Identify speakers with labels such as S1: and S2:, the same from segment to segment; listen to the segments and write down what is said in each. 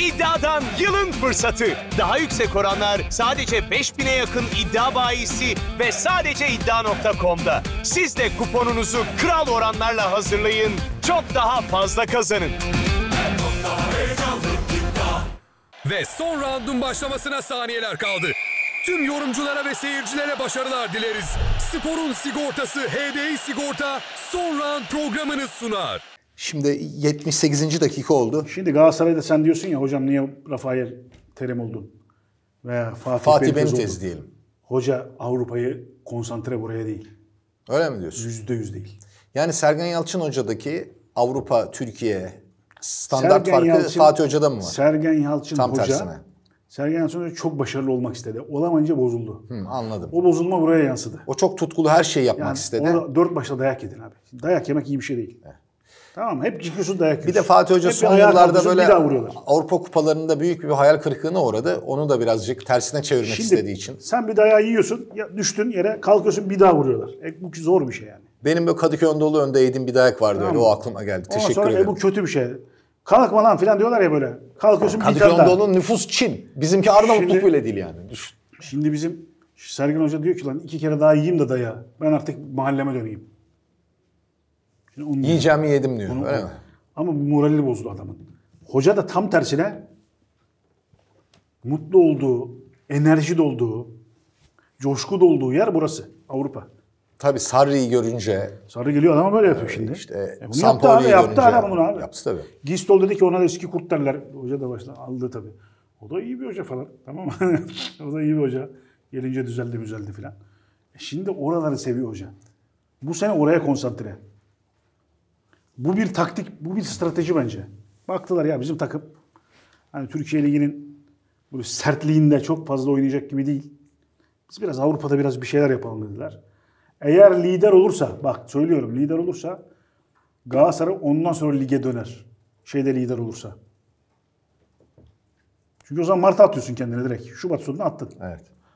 S1: İddiadan yılın fırsatı. Daha yüksek oranlar sadece 5000'e yakın iddia bayisi ve sadece iddia.com'da. Siz de kuponunuzu kral oranlarla hazırlayın. Çok daha fazla kazanın.
S2: Ve son roundun başlamasına saniyeler kaldı. Tüm yorumculara ve seyircilere başarılar dileriz. Sporun sigortası HDI Sigorta son round programını sunar.
S3: Şimdi 78. dakika oldu.
S4: Şimdi Galatasaray'da sen diyorsun ya hocam niye Rafael Terim oldun? Veya
S3: Fatih Benitez diyelim.
S4: Hoca Avrupa'yı konsantre buraya değil.
S3: Öyle mi diyorsun?
S4: %100 değil.
S3: Yani Sergen Yalçın Hoca'daki Avrupa, Türkiye standart farkı Fatih Hoca'da mı var?
S4: Sergen Yalçın
S3: Tam
S4: Hoca,
S3: tersine.
S4: Sergen Yalçın Hoca çok başarılı olmak istedi. Olamayınca bozuldu.
S3: Anladım.
S4: O bozulma buraya yansıdı.
S3: O çok tutkulu her şeyi yapmak istedi.
S4: Orada 4 başta dayak yedin abi. Dayak yemek iyi bir şey değil. Tamam mı? Hep çıkıyorsun dayak yiyorsun.
S3: Bir de Fatih Hoca
S4: hep
S3: son yıllarda böyle
S4: Avrupa
S3: kupalarında büyük bir hayal kırıklığına uğradı. Onu da birazcık tersine çevirmek istediği için.
S4: Sen bir dayağı yiyorsun, ya düştün yere kalkıyorsun bir daha vuruyorlar. Bu zor bir şey yani.
S3: Benim böyle Kadıköy Anadolu önünde yediğim bir dayak vardı öyle. O aklıma geldi.
S4: Ondan
S3: Teşekkür
S4: sonra,
S3: ederim.
S4: bu kötü bir şey. Kalkma lan falan diyorlar ya böyle. Kalkıyorsun bir tane daha.
S3: Kadıköy Anadolu'nun nüfus Çin. Bizimki Arnavutluk bile değil yani. Düşün.
S4: Şimdi bizim Sergen Hoca diyor ki lan 2 kere daha yiyeyim de dayağı. Ben artık mahalleme döneyim.
S3: Yiyeceğimi yedim diyor. Öyle mi?
S4: Ama morali bozdu adamın. Hoca da tam tersine mutlu olduğu, enerji dolduğu, coşku dolduğu yer burası. Avrupa.
S3: Tabii Sarri'yi görünce.
S4: Sarri geliyor adama böyle yapıyor şimdi.
S3: İşte
S4: bunu yaptı adam bunu abi.
S3: Yaptı tabii.
S4: Gistol dedi ki ona da eski kurt derler. Hoca da başta aldı tabii. O da iyi bir hoca falan. Tamam mı? O da iyi bir hoca. Gelince düzeldi falan. Şimdi oraları seviyor hoca. Bu sene oraya konsantre. Bu bir taktik, bu bir strateji bence. Baktılar ya bizim takım hani Türkiye Ligi'nin böyle sertliğinde çok fazla oynayacak gibi değil. Biz biraz Avrupa'da biraz bir şeyler yapalım dediler. Eğer lider olursa, bak söylüyorum lider olursa Galatasaray ondan sonra lige döner. Lider olursa. Çünkü o zaman Mart'a atıyorsun kendine direkt. Şubat sonuna attın.
S3: Evet.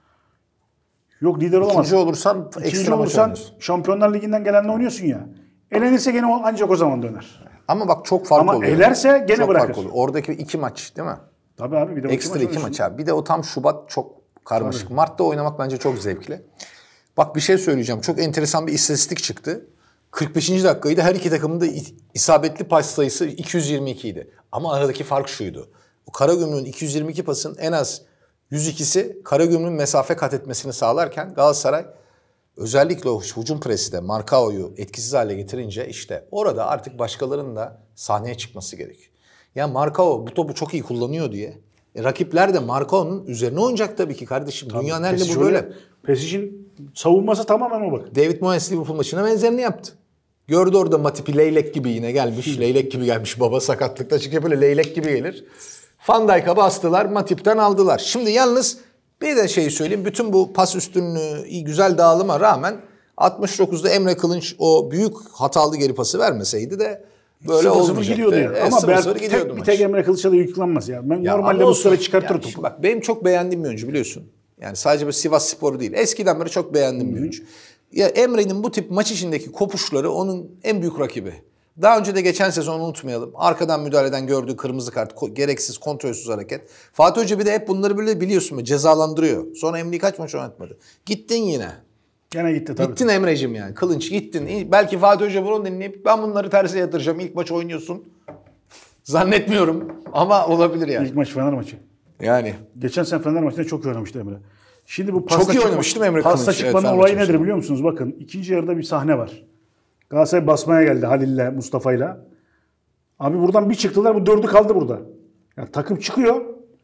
S4: Yok lider olamazsın.
S3: İkinci olursan ekstra maç oynuyorsun.
S4: Şampiyonlar Ligi'nden gelenle oynuyorsun ya. Elenirse gene ancak o zaman döner.
S3: Ama bak çok fark oluyor.
S4: Ama elerse gene
S3: çok
S4: bırakır.
S3: Oradaki 2 maç değil mi?
S4: Tabii abi. Bir de
S3: ekstra 2 maç abi. Bir de o tam Şubat çok karmaşık. Tabii. Mart'ta oynamak bence çok zevkli. Bak bir şey söyleyeceğim. Çok enteresan bir istatistik çıktı. 45. dakikaydı. Her iki takımın da isabetli pas sayısı 222 idi. Ama aradaki fark şuydu. O Karagümrük'ün 222 pasın en az 102'si Karagümrük'ün mesafe kat etmesini sağlarken Galatasaray özellikle o hücum presi de Marcao'yu etkisiz hale getirince işte orada artık başkalarının da sahneye çıkması gerek. Ya Marcao bu topu çok iyi kullanıyor diye. Rakipler de Marcao'nun üzerine oynayacak tabii ki kardeşim. Tabii, Dünyanın her yerinde bu böyle.
S4: Pesic'in savunması tamamen o bak.
S3: David Moyes Liverpool maçına benzerini yaptı. Gördü orada Matip'i leylek gibi yine gelmiş. Leylek gibi gelmiş baba sakatlıkta çıkıyor böyle leylek gibi gelir. Van Dijk'a bastılar, Matip'ten aldılar. Şimdi yalnız bir de şeyi söyleyeyim. Bütün bu pas üstünlüğü, güzel dağılıma rağmen 69'da Emre Kılınç o büyük hatalı geri pası vermeseydi de böyle olmayacaktı.
S4: Yani. Ama bir tek Emre Kılıç'a da yüklenmez ya. Ben normalde bu süre çıkartır topu.
S3: Bak benim çok beğendiğim bir oyuncu biliyorsun. Yani sadece Sivas Spor değil. Eskiden beri çok beğendiğim bir oyuncu. Ya Emre'nin bu tip maç içindeki kopuşları onun en büyük rakibi. Daha önce de geçen sezon unutmayalım. Arkadan müdahaleden gördüğü kırmızı kart, gereksiz, kontrolsüz hareket. Fatih Hoca bir de hep bunları böyle biliyorsun mu cezalandırıyor. Sonra Emre'yi kaç maç oynatmadı. Gittin yine.
S4: Gene gitti tabii.
S3: Gittin Emre'cim yani. Kılınç gittin. Belki Fatih Hoca bunu dinleyip ben bunları terse yatıracağım. İlk maç oynuyorsun. Zannetmiyorum ama olabilir yani.
S4: İlk maç Fener maçı.
S3: Yani.
S4: Geçen sene Fener maçında çok iyi oynamıştı Emre. Şimdi bu
S3: çok iyi oynamıştım Emre Kılınç.
S4: Pasta çıkmanın olayı nedir biliyor musunuz? Bakın ikinci yarıda bir sahne var. Galatasaray basmaya geldi Halil'le, Mustafa'yla. Abi buradan bir çıktılar, bu 4'ü kaldı burada. Yani takım çıkıyor.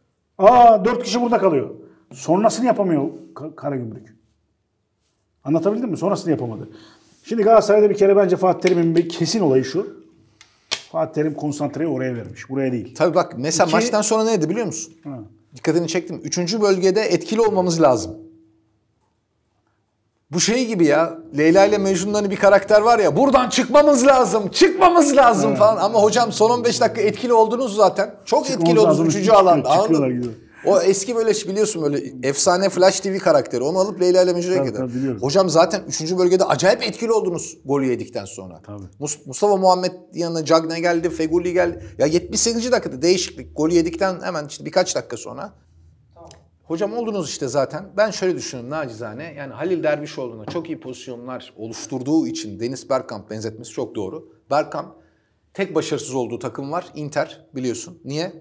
S4: 4 kişi burada kalıyor. Sonrasını yapamıyor Karagümrük. Anlatabildim mi? Sonrasını yapamadı. Şimdi Galatasaray'da bir kere bence Fatih Terim'in bir kesin olayı şu. Fatih Terim konsantreyi oraya vermiş. Buraya değil.
S3: Tabii bak mesela maçtan sonra neydi biliyor musun? Dikkatini çektim. 3. bölgede etkili olmamız lazım. Bu şey gibi ya. Leyla ile Mecnun'dan bir karakter var ya. Buradan çıkmamız lazım. Çıkmamız lazım falan. Ama hocam son 15 dakika etkili oldunuz zaten. Çok etkili oldunuz 3. alanda. O eski böyle biliyorsun böyle efsane Flash TV karakteri. Onu alıp Leyla ile Mecnun'a kadar. Hocam zaten 3. bölgede acayip etkili oldunuz golü yedikten sonra.
S4: Tabii.
S3: Mustafa Muhammed yanına Cagne geldi, Feguli geldi. Ya 78. dakikada değişiklik. Golü yedikten hemen işte birkaç dakika sonra. Hocam oldunuz işte zaten. Ben şöyle düşünüyorum nacizane. Yani Halil Dervişoğlu'na çok iyi pozisyonlar oluşturduğu için Deniz Bergkamp benzetmesi çok doğru. Bergkamp tek başarısız olduğu takım var. Inter biliyorsun. Niye?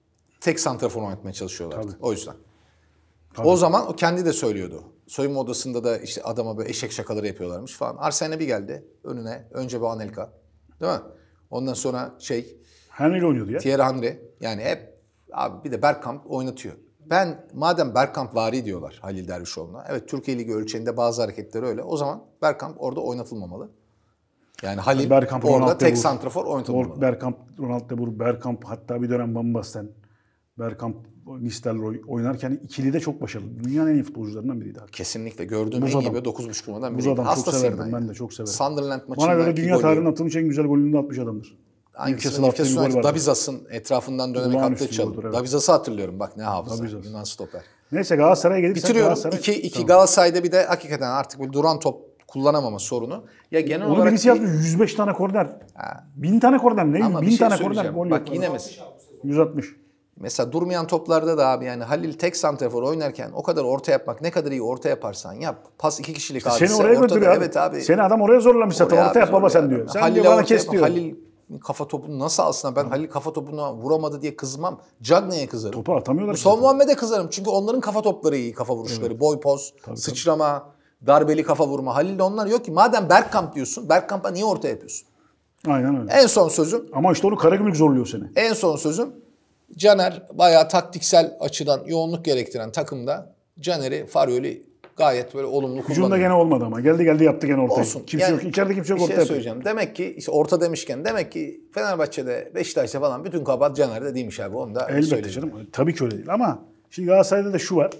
S3: Tek santrafor oynatmaya çalışıyorlardı.
S4: Tabii.
S3: O yüzden.
S4: Tabii.
S3: O zaman o kendi de söylüyordu. Soyunma odasında da işte adama böyle eşek şakaları yapıyorlarmış falan. Arsen'e bir geldi önüne. Önce bu Anelka. Değil mi? Ondan sonra
S4: Henry oynuyordu ya.
S3: Thierry Henry. Yani hep abi bir de Bergkamp oynatıyor. Ben madem Bergkamp vari diyorlar Halil Dervişoğlu'na. Evet Türkiye Ligi ölçeğinde bazı hareketleri öyle. O zaman Bergkamp orada oynatılmamalı. Yani Halil
S4: Bergkamp,
S3: orada
S4: Ronald
S3: tek
S4: de
S3: santrafor oynatılmamalı.
S4: Bergkamp, Ronald de Boer, Bergkamp hatta bir dönem Van Basten, Bergkamp, Nistelrooy oynarken ikili de çok başarılı. Dünyanın en iyi futbolcularından biriydi.
S3: Kesinlikle gördüğüm
S4: Buz
S3: en
S4: adam.
S3: iyi 9.5 numaradan
S4: Buz
S3: biriydi.
S4: adam çok
S3: Hastasıyım
S4: severdim ben de çok severim.
S3: Sunderland maçında
S4: Bana göre dünya tarihinin atılmış en güzel golünü de atmış adamdır.
S3: Newcastle United Dabizas'ın etrafından dönerek
S4: Olağanüstü
S3: attığı çalım.
S4: goldür, evet.
S3: Dabizas'ı hatırlıyorum bak ne hafıza.
S4: Dabizas.
S3: Yunan stoper.
S4: Neyse Galatasaray'a gelirsen
S3: Bitiriyorum.
S4: Galatasaray...
S3: 2
S4: Tamam.
S3: Galatasaray'da bir de hakikaten artık böyle duran top kullanamama sorunu. Ya genel
S4: Onu
S3: olarak
S4: birisi yazmış 105 tane korner. 1000 tane korner ne?
S3: Ama bir
S4: 1000
S3: şey
S4: tane korner
S3: söyleyeceğim.
S4: gol
S3: Bak
S4: yok.
S3: yine
S4: 160.
S3: mesela durmayan toplarda da abi yani Halil tek santrafor oynarken o kadar orta yapmak ne kadar iyi orta yaparsan yap. Pas 2 kişilik hadise.
S4: Seni oraya götürüyor abi.
S3: Evet abi.
S4: Seni adam oraya zorlamış zaten.
S3: Oraya
S4: Orta yap
S3: abi
S4: baba sen
S3: zorluyor.
S4: diyor. Sen
S3: Halil'e
S4: diyor bana
S3: orta
S4: kes
S3: yap.
S4: diyor.
S3: Halil kafa topunu nasıl alsın? Ben Halil kafa topuna vuramadı diye kızmam. Cagne'ye kızarım.
S4: Topu atamıyorlar.
S3: Mustafa Muhammed'e kızarım. Çünkü onların kafa topları iyi. Kafa vuruşları. Boy poz, sıçrama, darbeli kafa vurma. Halil'de onlar yok ki. Madem Bergkamp diyorsun. Bergkamp'a niye orta yapıyorsun?
S4: Aynen öyle.
S3: En son sözüm.
S4: Ama işte onu Karagümrük zorluyor seni.
S3: En son sözüm. Caner bayağı taktiksel açıdan yoğunluk gerektiren takımda Caner'i Faryoli gayet böyle olumlu kullanıyor.
S4: Hücumda gene olmadı ama. Geldi yaptı gene ortayı.
S3: Olsun.
S4: Kimse
S3: Yani
S4: yok. İçeride kimse yok
S3: bir
S4: orta
S3: şey
S4: yapıyor.
S3: söyleyeceğim. Demek ki işte orta demişken demek ki Fenerbahçe'de, Beşiktaş'ta falan bütün kabahat Caner'de değilmiş abi. Onu da
S4: Elbette
S3: söyleyeyim.
S4: canım. Tabii ki öyle değil ama şimdi Galatasaray'da da şu var.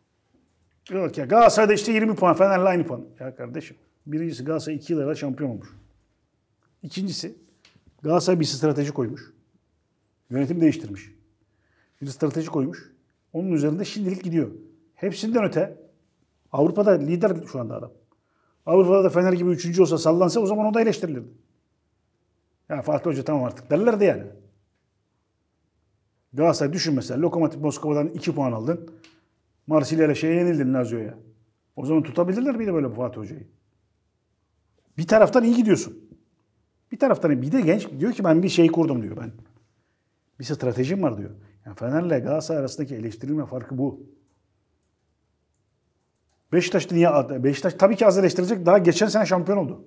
S4: Diyorlar ki ya Galatasaray'da işte 20 puan, Fener'le aynı puan. Ya kardeşim birincisi Galatasaray 2 yıl evvel şampiyon olmuş. İkincisi Galatasaray bir strateji koymuş. Yönetim değiştirmiş. Bir strateji koymuş. Onun üzerinde şimdilik gidiyor. Hepsinden öte Avrupa'da lider şu anda adam. Avrupa'da da Fener gibi 3. olsa sallansa o zaman o da eleştirilirdi. Ya Fatih Hoca tamam artık derlerdi yani. Galatasaray düşün mesela Lokomotiv Moskova'dan 2 puan aldın. Marsilya ile yenildin Lazio'ya. O zaman tutabilirler miydi böyle bu Fatih Hoca'yı? Bir taraftan iyi gidiyorsun. Bir taraftan bir de genç diyor ki ben bir şey kurdum diyor ben. Bir stratejim var diyor. Yani Fener'le Galatasaray arasındaki eleştirilme farkı bu. Beşiktaş niye? Beşiktaş tabii ki az eleştirecek. Daha geçen sene şampiyon oldu.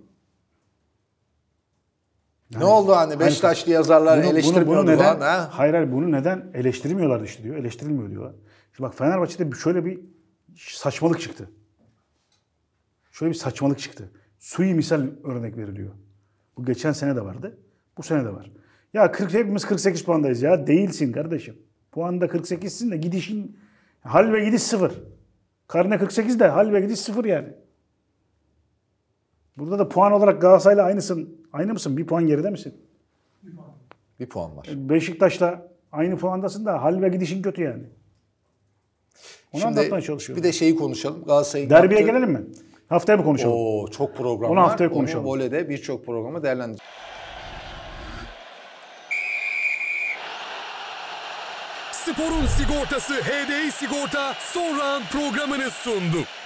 S3: Ne oldu hani Beşiktaşlı yazarlar eleştirmiyordu
S4: neden,
S3: falan ha?
S4: Hayır bunu neden eleştirmiyorlardı işte diyor. Eleştirilmiyor diyorlar. Şimdi bak Fenerbahçe'de şöyle bir saçmalık çıktı. Şöyle bir saçmalık çıktı. Sui misal örnek veriliyor. Bu geçen sene de vardı. Bu sene de var. Ya hepimiz 48 puandayız ya. Değilsin kardeşim. Puanda 48'sin de gidişin hal ve gidiş 0. Karne 48 de hal ve gidiş 0 yani. Burada da puan olarak Galatasaray'la aynısın. Aynı mısın? Bir puan geride misin?
S3: Bir puan var.
S4: Beşiktaş'la aynı puandasın da hal ve gidişin kötü yani. Onu anlatmaya çalışıyorum.
S3: Bir de şeyi konuşalım. Galatasaray'ın
S4: Derbiye gelelim mi? Haftaya mı konuşalım?
S3: Oo, çok program
S4: Onu
S3: var.
S4: haftaya konuşalım.
S3: Onu voleyde birçok programı değerlendireceğiz.
S2: Sporun sigortası HDI Sigorta son round programını sundu.